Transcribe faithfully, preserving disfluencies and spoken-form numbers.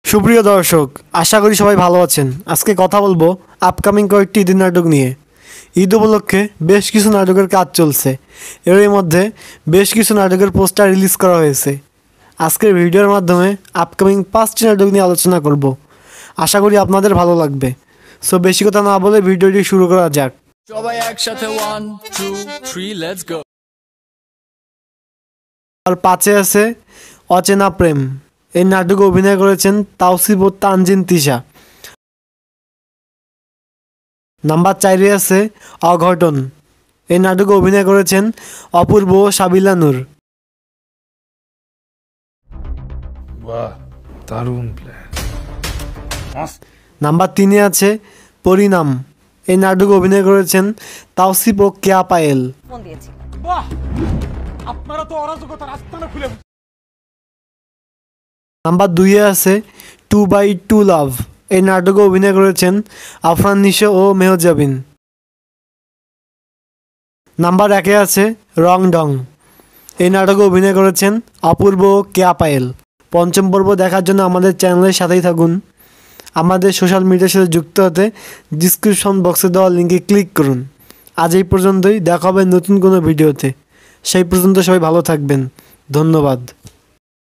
সুপ্রিয় দর্শক, আশা করি সবাই ভালো আছেন। আজকে কথা বলবো আপকামিং কয়েকটি ঈদের নাটক নিয়ে। ঈদ উপলক্ষে বেশ কিছু নাটকের কাজ চলছে, এরই মধ্যে বেশ কিছু নাটকের পোস্টার রিলিজ করা হয়েছে। আজকের ভিডিওর মাধ্যমে আপকামিং পাঁচটি নাটক নিয়ে আলোচনা করব। আশা করি আপনাদের ভালো লাগবে। সো বেশি কথা না বলে ভিডিওটি শুরু করা যাক। সবাই একসাথে one two three let's go. আর পাঁচে আছে অচেনা প্রেম। এই নাটকে অভিনয় করেছেন তাওসিফ ও তানজিন তিশা। নাম্বার চারে আছে অঘটন। এই নাটকে অভিনয় করেছেন অপূর্ব ও সাবিলা নূর। বাহ, দারুণ প্ল্যান। নাম্বার তিনে আছে পরিণাম। এই নাটকে অভিনয় করেছেন তাওসিফ ও কেয়া পায়েল। বাহ, আপনারা তো অরাজকতার আস্তানা খুলে। নাম্বার দুইয়ে আছে টু বাই টু লাভ। এই নাটকে অভিনয় করেছেন আফরান নিশো ও মেহজাবিন। নাম্বার একে আছে রং ডং। এই নাটকে অভিনয় করেছেন অপূর্ব ও কেয়া পায়েল। পঞ্চম পর্ব দেখার জন্য আমাদের চ্যানেলের সাথেই থাকুন। আমাদের সোশ্যাল মিডিয়ার সাথে যুক্ত হতে ডিসক্রিপশন বক্সে দেওয়া লিঙ্কে ক্লিক করুন। আজ এই পর্যন্তই, দেখা হবে নতুন কোনো ভিডিওতে। সেই পর্যন্ত সবাই ভালো থাকবেন। ধন্যবাদ।